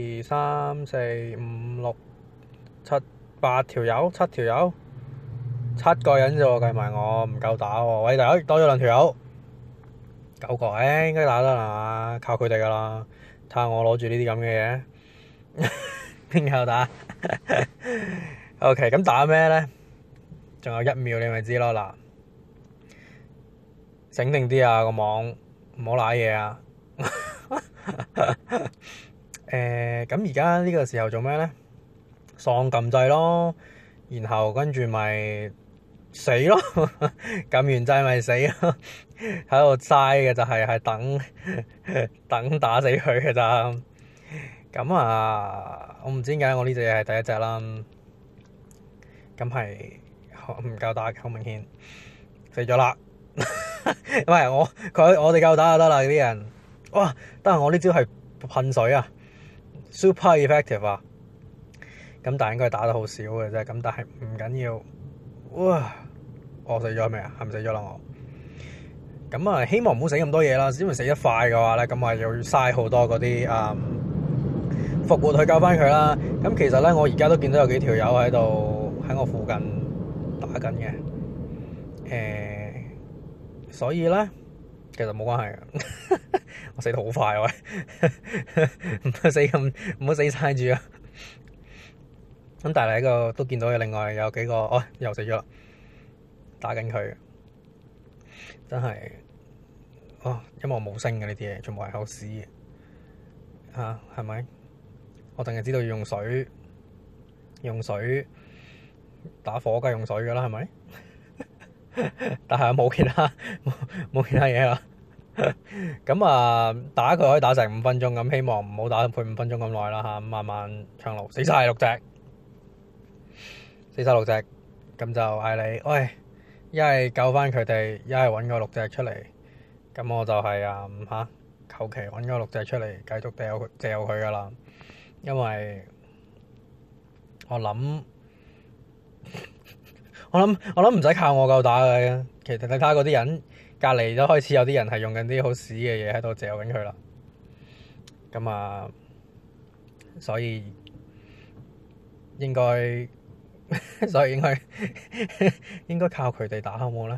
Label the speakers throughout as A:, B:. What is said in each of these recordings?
A: 2、3、4、5、6、7、8條友，7條友，7個人啫喎，計埋我唔夠打喎。喂，大家多咗2條友，9個，應該打得啦，靠佢哋噶啦。睇下我攞住呢啲咁嘅嘢，邊夠打？OK，咁打咩咧？仲有1秒你咪知咯。嗱，醒定啲啊，個網唔好瀨嘢啊。咁而家呢個時候做咩咧？喪撳掣咯，然後跟住咪死咯，撳完掣咪死咯，喺度嘥嘅就係等打死佢嘅咋。咁啊，我唔知點解我呢隻嘢係第一隻啦，咁係唔夠打，好明顯死咗啦。唔係我哋夠打就得啦，啲人哇，得我呢招係噴水啊 ，super effective 啊。咁但係應該打得好少嘅啫，咁但係唔緊要。哇！我死咗未啊？係咪死咗啦我？咁啊，希望唔好死咁多嘢啦，因為死得快嘅話咧，咁啊要嘥好多嗰啲復活去救翻佢啦。咁其實咧，我而家都見到有幾條友喺度喺我附近打緊嘅。所以咧，其實冇關係嘅。我死得好快喂，唔好死晒住啊！咁但係喺個都見到另外有幾個，又死咗啦，打緊佢，真係因為我冇升嘅呢啲嘢，全部係口屎嘅，係咪？我淨係知道要用水打火梗係用水噶啦，係咪？但係冇其他嘢啦。咁打佢可以打成5分鐘，咁希望唔好打配5分鐘咁耐啦嚇，慢慢長路。死晒6隻，咁就嗌你，喂，一係救翻佢哋，一係揾個6隻出嚟。咁我就係求其揾個6隻出嚟，繼續掉佢噶啦。因為我諗唔使靠我夠打嘅。其實你睇下嗰啲人隔離都開始有啲人係用緊啲好屎嘅嘢喺度嚼緊佢啦。咁所以應該應該靠佢哋打好冇咧？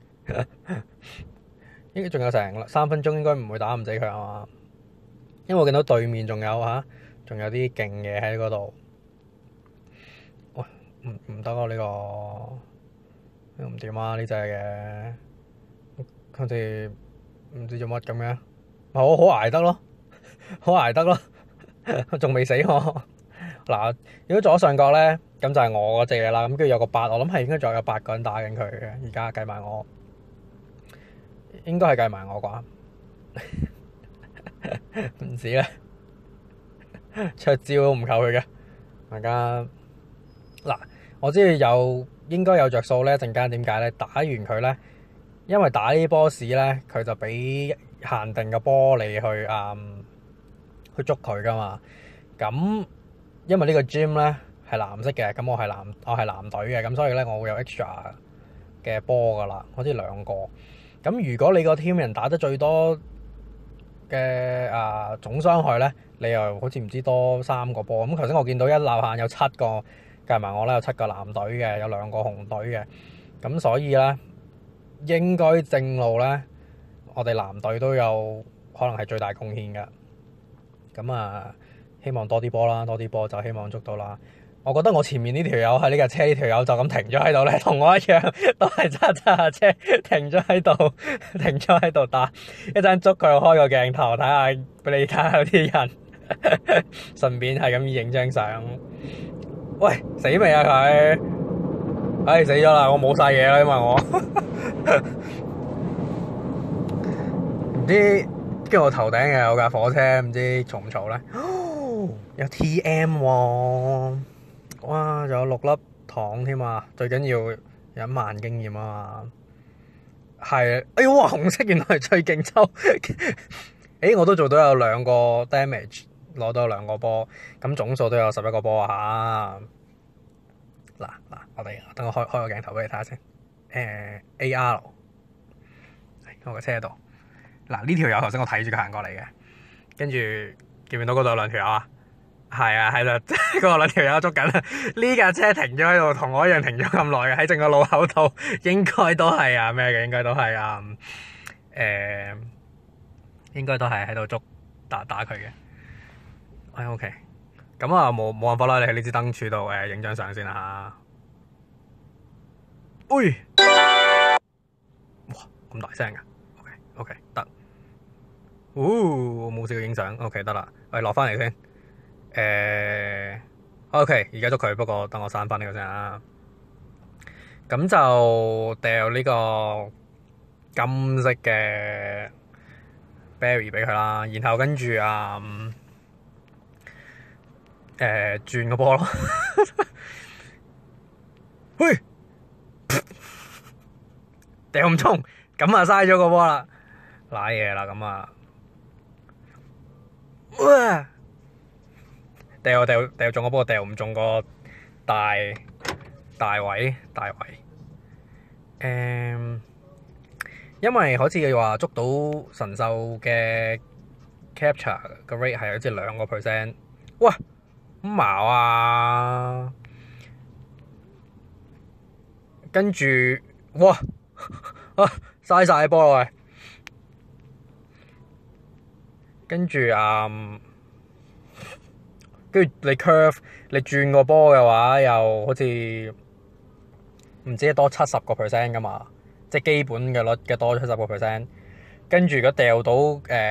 A: 應該仲有成3分鐘，應該唔會打唔死佢係嘛？因為我見到對面仲有啲勁嘢喺嗰度。喂，唔得啊！呢個唔掂啊！呢隻嘅佢哋唔知做乜咁嘅，好捱得咯，仲未死我。嗱，如果左上角咧，咁就係我嗰隻嘢啦。咁跟住有個8，我諗係應該仲有8個人打緊佢嘅。而家計埋我，應該係計埋我啩？唔知咧，出招都唔夠佢嘅。大家嗱，我知應該有着數咧。陣間點解咧？打完佢咧，因為打呢啲 boss 咧，佢就俾限定嘅波你去捉佢噶嘛。咁因為呢個 gym 咧係藍色嘅，咁我係藍隊嘅，咁所以咧我會有 extra 嘅波噶啦，好似2個。咁如果你個 team 人打得最多嘅總傷害咧，你又好似唔知多3個波。咁頭先我見到一立限有7個，計埋我咧有7個藍隊嘅，有2個紅隊嘅。咁所以咧應該正路咧，我哋藍隊都有可能係最大貢獻嘅。咁希望多啲波啦，多啲波就希望捉到啦。我覺得我前面呢條友喺呢架車，呢條友就咁停咗喺度咧，同我一樣都係揸下車停咗喺度打。一陣捉佢開個鏡頭睇下，俾你睇下有啲人順便係咁影張相。喂，死未啊佢？死咗啦！我冇晒嘢啦，因為我唔知跟住我頭頂嘅有架火車，唔知嘈唔嘈咧？有 TM 喎，哇！仲有6粒糖添啊！最緊要有1萬經驗啊嘛，係哎呀！紅色原來係最勁抽，我都做到有2個 damage， 攞到2個波，咁總數都有11個波啊！嗱，等我開個鏡頭俾你睇下先。AR 喺我個車度。嗱，呢條友頭先我睇住佢行過嚟嘅，跟住見唔見到嗰度有2條友啊？ 係啊，係啦，嗰兩條友捉緊啦。呢架車停咗喺度，同我一樣停咗咁耐嘅，喺正個路口度，應該都係啊咩嘅，應該都係啊應該都係喺度打佢嘅。OK， 咁啊冇辦法啦，你喺呢支燈柱度影張相先啦嚇。喂，哇咁大聲㗎？OK 得。我冇試過影相。OK 得啦，喂落翻嚟先。OK 而家捉佢，不過等我刪翻呢個先啊。咁就掉呢個金色嘅 berry 俾佢啦，然後跟住轉個波咯。喂，掉唔中，咁啊嘥咗個波啦，瀨嘢啦咁啊。哇！掉中個波，掉唔中個大位。因為好似話捉到神獸嘅 capture 個 rate 係好似2%。哇！咁矛啊！跟住哇嘥晒波咯喂！跟住跟住你 curve 你轉個波嘅話，又好似唔知多70% 噶嘛，即係基本嘅率嘅多70%。跟住如果掉到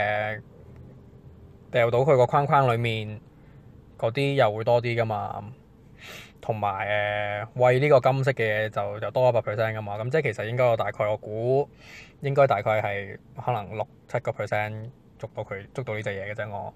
A: 佢個框框裡面嗰啲又會多啲噶嘛，同埋餵呢個金色嘅嘢就多100% 噶嘛。咁即係其實應該我估應該大概係可能6-7% 捉到呢隻嘢嘅啫。我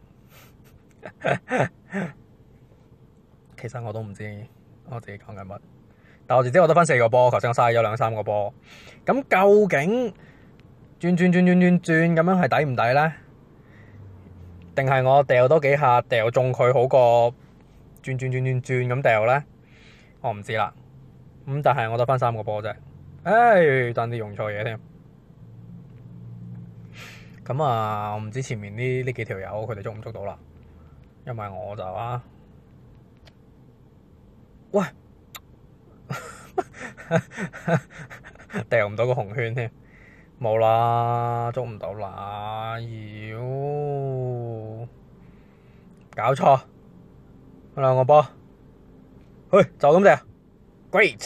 A: 其實我都唔知我自己講緊乜，但我只知我得翻4個波，頭先我嘥咗2-3個波。咁究竟轉咁樣係抵唔抵咧？定係我掉多幾下掉中佢好過轉咁掉咧？我唔知啦。咁但係我得翻3個波啫。爭啲用錯嘢添。咁我唔知前面呢幾條友佢哋捉唔捉到啦，因為我就喂掉唔到個紅圈添，冇啦，捉唔到啦，搞錯2個波，就咁掉 ，great，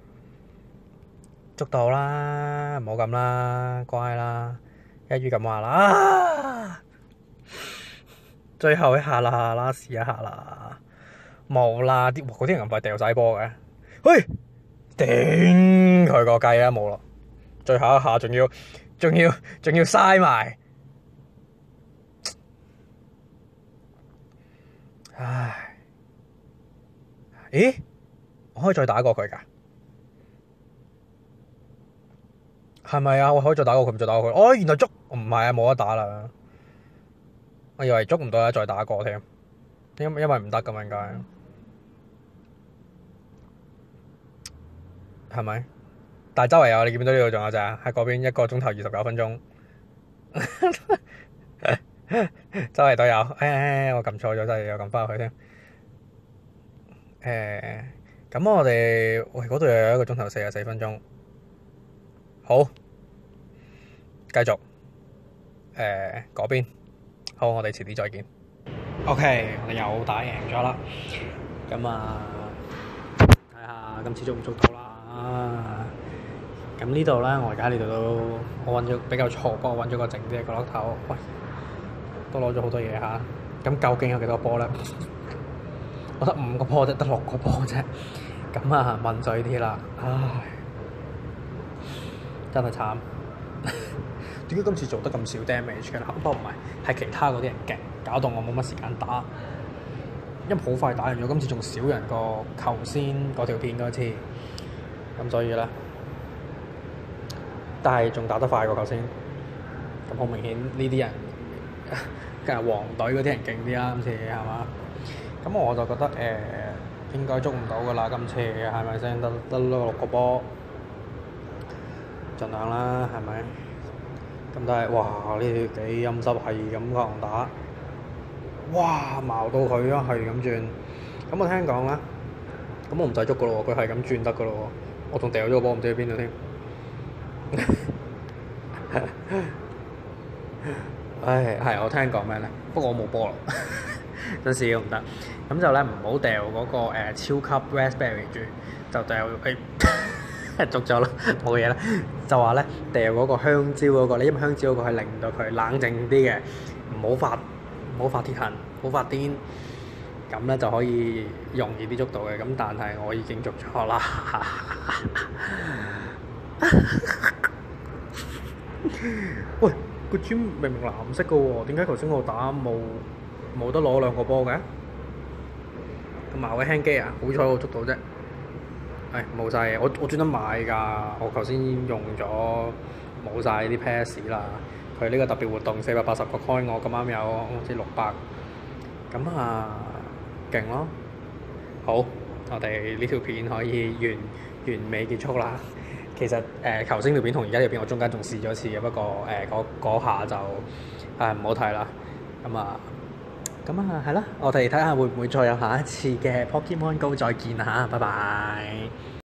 A: 捉到啦，唔好咁啦，乖啦。一於咁話啦，最後一下啦，試一下啦，冇啦，嗰啲人咁快掉晒波嘅，頂佢個計啊，冇咯，最後一下仲要嘥埋，唉，咦，我可以再打過佢㗎？係咪啊？我可以再打過佢，唔再打過佢。原來捉唔係啊，冇得打啦。我以為捉唔到咧，再打過添。因為唔得咁應該係咪？但係周圍有，你見唔見到呢度仲有隻喺嗰邊1個鐘頭29分鐘，周圍都有。我撳錯咗，真係又撳翻入去添。咁我哋嗰度又有1個鐘頭44分鐘。好，繼續嗰邊。好，我哋遲啲再見。OK，我哋又打贏咗啦。咁睇下今次捉唔捉到啦。咁呢度咧，我而家呢度我揾咗比較錯，幫我揾咗個靜啲嘅角落頭。喂，都攞咗好多嘢嚇。咁究竟有幾多波咧？我得5個波啫，得6個波啫。咁問水啲啦，唉。真係慘，點解今次做得咁少 damage 嘅？不過唔係其他嗰啲人勁，搞到我冇乜時間打，因為好快打完咗。今次仲少人過頭先嗰條片嗰次，咁所以咧，但係仲打得快過頭先。咁好明顯呢啲人，梗係黃隊嗰啲人勁啲啦。今次係嘛？咁我就覺得應該捉唔到㗎啦。今次係咪先？得6個波。盡量啦，係咪？咁但係，哇！呢條幾陰濕，係咁狂打， 哇矛到佢啊，係咁轉。咁我聽講啦，咁我唔使捉噶咯喎，佢係咁轉得噶咯喎。我仲掉咗個波唔知去邊度添。唉，係我聽講咩咧？不過我冇波啦，真係唔得。咁就咧唔好掉嗰個超級 raspberry 住，就掉捉咗啦，冇嘢啦。就話咧掉嗰個香蕉嗰個咧，因為香蕉嗰個係令到佢冷靜啲嘅，唔好發鐵痕，唔好發癲，咁咧就可以容易啲捉到嘅。咁但係我已經捉咗啦。喂，個磚明明藍色嘅喎，點解頭先我打冇得攞兩個波嘅？同埋我嘅輕機啊，好彩我捉到啫。唉，冇晒嘢，我專登買㗎，我頭先用咗冇晒啲 pass 啦。佢呢個特別活動480個 coin，我咁啱有好似600，咁啊勁咯！好，我哋呢條片可以完美結束啦。其實頭先條片同而家條片我中間仲試咗次嘅，不過嗰下就唔好睇啦。咁啊係啦，我哋睇下會唔會再有下一次嘅 Pokemon Go 再見啦嚇，拜拜。